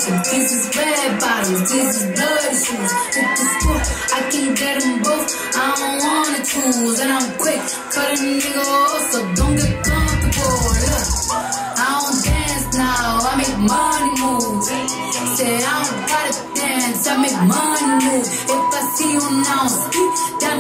These is red bottoms, these is bloody shoes. Hit the school, I can get them both. I don't wanna choose, and I'm quick cutting a nigga off, so don't get comfortable. Look, I don't dance now, I make money move. Say I don't gotta dance, I make money move. If I see you now, speak.